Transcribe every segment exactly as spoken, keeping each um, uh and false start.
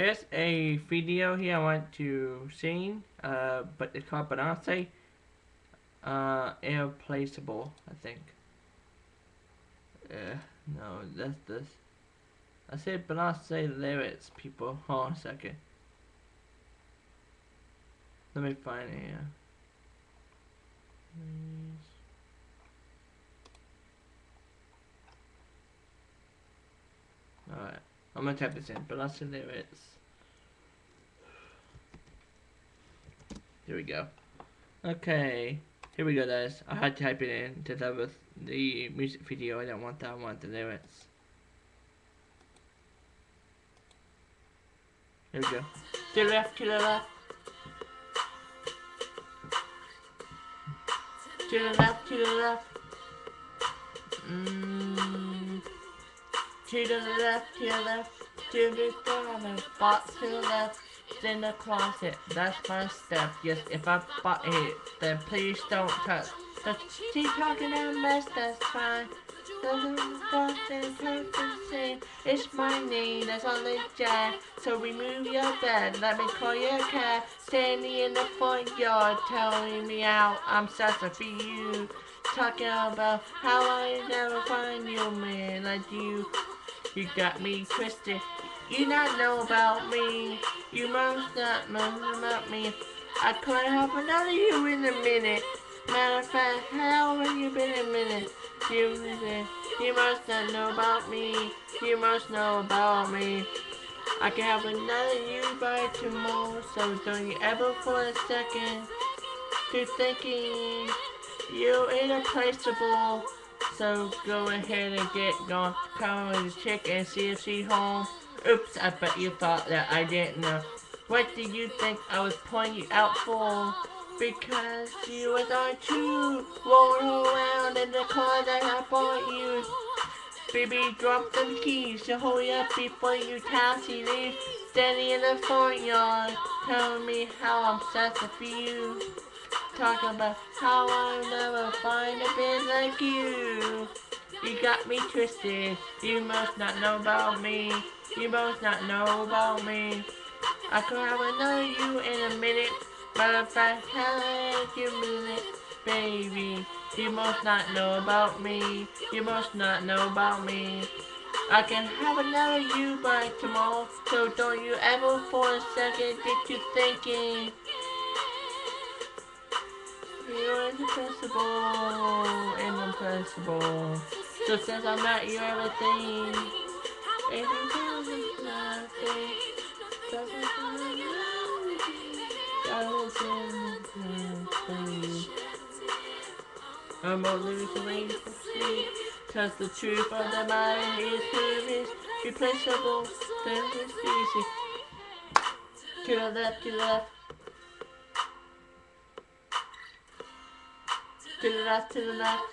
here's a video here I want to sing, uh, but it's called Beyonce, uh, irreplaceable, I think. Uh, no, that's this. I said Beyonce lyrics, people. Hold on a second. Let me find it here. Alright, I'm gonna type this in, Beyonce lyrics. Here we go. Okay, here we go, guys. I had to type it in to that was the music video. I don't want that. I want the lyrics. Here we go. To the left, to the left. To the left, to the left. Mm. To the left, to the left. To the corner, box to the left. In the closet, that's my step. Yes, if I bought it, then please don't touch. Touch. Keep talking a mess, that's fine. It's my name, that's all it jack. So remove your bed, let me call your cat. Standing in the front yard, telling me how I'm such a for you. Talking about how I never find you, man, like you. You got me twisted. You not know about me. You must not know about me. I could have another you in a minute. Matter of fact, how have you been a minute? You, you must not know about me. You must know about me. I can have another you by tomorrow. So don't you ever for a second to thinking you're irreplaceable. So go ahead and get gone. Call the chick and see if she's home. Oops, I bet you thought that I didn't know. What did you think I was pointing you out for? Because you was on two, rolling around in the car that I bought you. Baby, drop them keys to hurry up before you taxi leave. Standing in the front yard, telling me how I'm such a for you. Talking about how I'll never find a bitch like you. You got me twisted, you must not know about me. You must not know about me. I could have another you in a minute, but if I had you a minute, baby, you must not know about me. You must not know about me. I can have another you by tomorrow, so don't you ever for a second get you thinking you're irreplaceable, irreplaceable. So since I'm not your everything, everything is nothing. I'm gonna lose the range for sleep, cause the truth of the mind is who is replaceable. Then it's easy. To the left, to the left. To the left, to the left.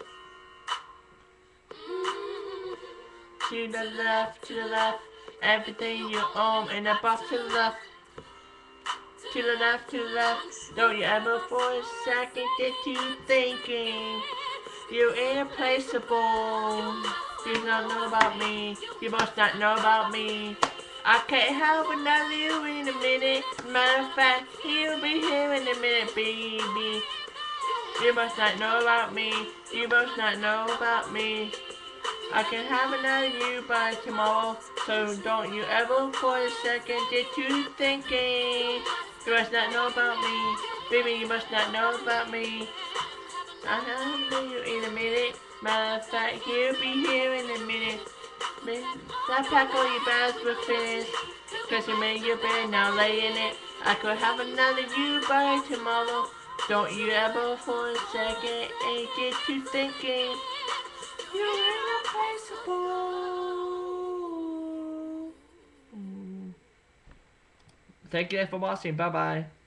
To the left, to the left. Everything you own in a box to the left. To the left, to the left. Don't you ever for a second get you thinking you're irreplaceable. You don't know about me. You must not know about me. I can't have another you in a minute. Matter of fact, he'll be here in a minute, baby. You must not know about me. You must not know about me. I can have another you by tomorrow, so don't you ever for a second get you thinking you must not know about me. Baby, you must not know about me. I'll have you in a minute. Matter of fact, he'll be here in a minute. Now pack all your bags, we're finished. Cause you made your bed, now lay in it. I could have another you by tomorrow. Don't you ever for a second and get you thinking you're irreplaceable. Thank you for watching. Bye bye.